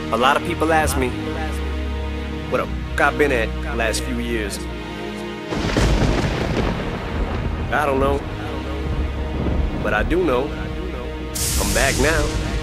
A lot of people ask me what the f I've been at the last few years. I don't know, but I do know I'm back now.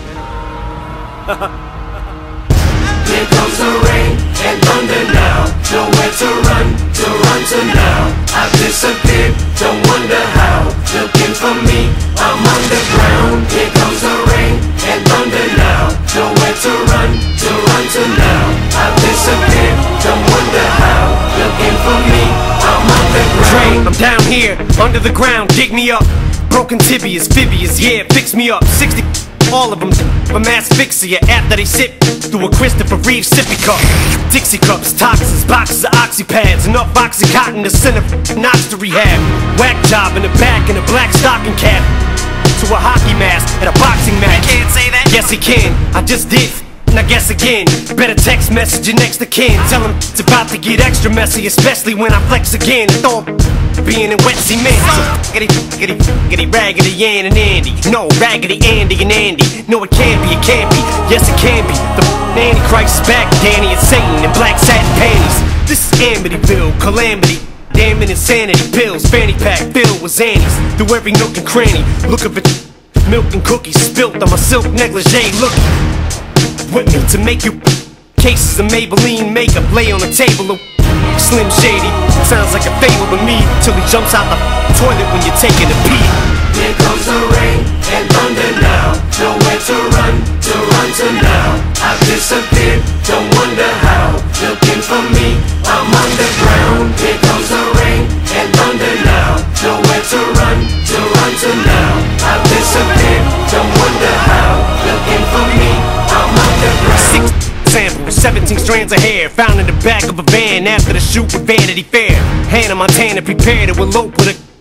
Here comes the rain and thunder now. Nowhere to run to now. I've disappeared, don't wonder how. Looking for me, I'm underground. Here comes the rain and thunder now. Nowhere to run to now. I've disappeared, don't wonder how. Looking for me, I'm underground. I'm down here, under the ground, dig me up. Broken tibias, fibias, yeah, fix me up. 60, all of them, from asphyxia after they sip through a Christopher Reeve sippy cup. Dixie cups, toxins, boxes of oxypads, enough oxycontin to send a notch to rehab. Whack job in the back in a black stocking cap to a hockey mask at a boxing match. You can't say that? Yes, he can. I just did. And I guess again, better text message your next to kin. Tell him it's about to get extra messy, especially when I flex again. Throw being in wet cement. So raggedy, raggedy Ann and Andy. No, raggedy Andy and Andy. No, it can't be, it can't be. Yes, it can be. The Antichrist is back, Danny and Satan in black satin panties. This is Amityville, calamity. Damn insanity, pills, fanny pack filled with Xannies. Through every nook and cranny, look of it. Milk and cookies spilt on my silk negligee. Look with me to make you cases of Maybelline makeup lay on the table of Slim Shady. Sounds like a favor to me till he jumps out the toilet when you're taking a pee. Here comes the rain and thunder now. Nowhere to run to now. I've disappeared, don't wonder how. Looking for me, I'm underground. Here comes the rain and thunder now. Nowhere to run to now. I've disappeared, don't wonder how. Looking for me, I'm underground. 6 samples, 17 strands of hair found in the back of a van after the shoot with Vanity Fair. Hannah Montana prepared to elope with a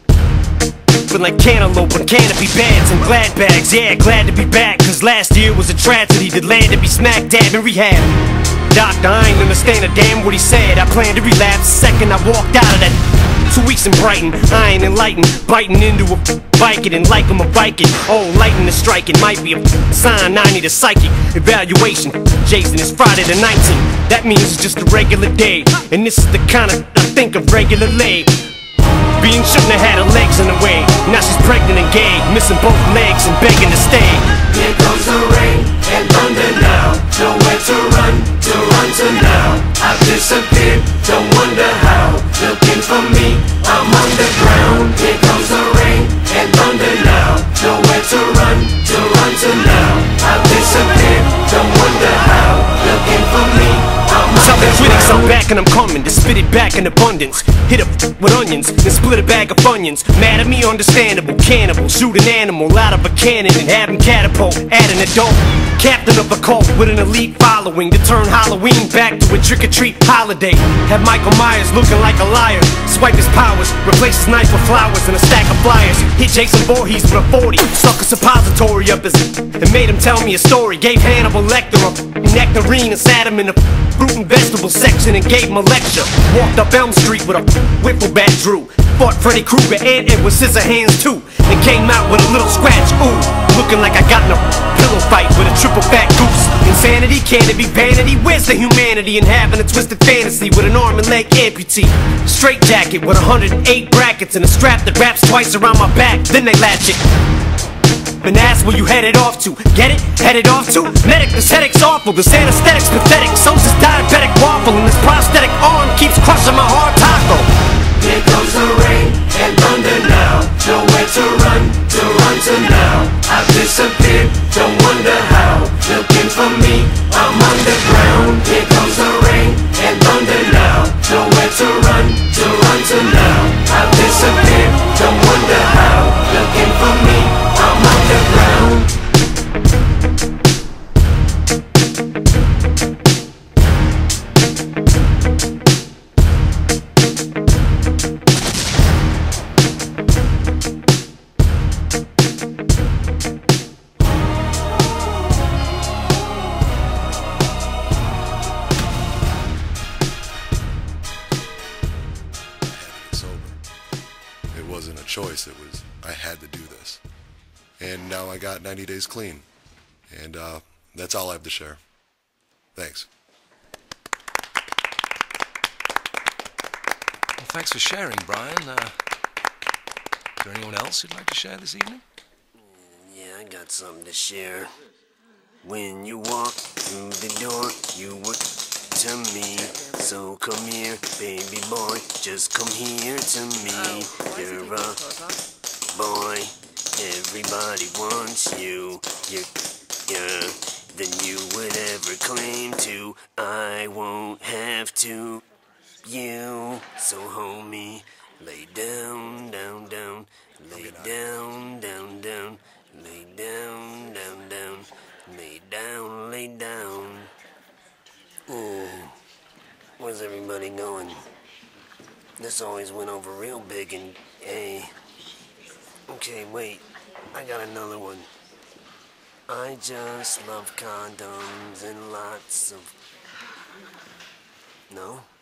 like cantaloupe and canopy beds and glad bags. Yeah, glad to be back, cause last year was a tragedy that landed me smack dab in rehab. Doctor, I ain't understand a damn what he said. I planned to relapse the second I walked out of that. 2 weeks in Brighton, I ain't enlightened. Biting into a Viking and like I'm a Viking. Oh, lightning is striking, might be a sign I need a psychic evaluation. Jason, it's Friday the 19th. That means it's just a regular day, and this is the kind of I think of regularly. Being shouldn't have had her legs in the way. Now she's pregnant and gay, missing both legs and begging to stay. Here comes the rain and thunder now. Nowhere to run to now. I've disappeared, don't wonder how. Looking for me, I'm underground. Here comes the rain and thunder now. Nowhere to run to now. I've disappeared, don't wonder how. Looking for me, I'm Something critics, I'm underground. back and I'm coming to spit it back in abundance. Hit up with onions and split a bag of Funyuns. Mad at me, understandable. Cannibal, shoot an animal out of a cannon and have him catapult at an adult. Captain of a cult with an elite following to turn Halloween back to a trick-or-treat holiday. Have Michael Myers looking like a liar. Swipe his powers, replace his knife with flowers and a stack of flyers. Hit Jason Voorhees with a 40, stuck a suppository up his and made him tell me a story. Gave Hannibal Lecter a nectarine and sat him in the fruit and vegetable section and gave him a lecture. Walked up Elm Street with a wiffle bat Drew. Fought Freddy Krueger and Edward Scissorhands too, and came out with a little scratch. Ooh, looking like I got in a pillow fight with a triple fat goose. Insanity, can it be vanity? Where's the humanity in having a twisted fantasy with an arm and leg amputee? Straight jacket with 108 brackets and a strap that wraps twice around my back, then they latch it. And ask where you headed off to. Get it? Headed off to? Medic, this headache's awful. This anesthetic's pathetic. Some's just diabetic waffle, and this prosthetic arm keeps crushing my hard taco. Here comes the rain and thunder now. Nowhere to run to now. I've disappeared, don't wonder how. Looking for me, I'm underground. Here comes the rain and thunder now. Nowhere to run to now. I've disappeared, don't wonder how. Looking for me, I'm underground. It wasn't a choice, it was, I had to do this. And now I got 90 days clean. And that's all I have to share. Thanks. Well, thanks for sharing, Brian. Is there anyone else you'd like to share this evening? Yeah, I got something to share. When you walk through the door, you were to me. So come here, baby boy, just come here to me. You're a boy, everybody wants you. You're than you would ever claim to. I won't have to. You, so homie, lay down, down, down, lay down, down, down, lay down, down, down, lay down, lay down. Where's everybody going? This always went over real big and, hey. Okay, wait, I got another one. I just love condoms and lots of... No?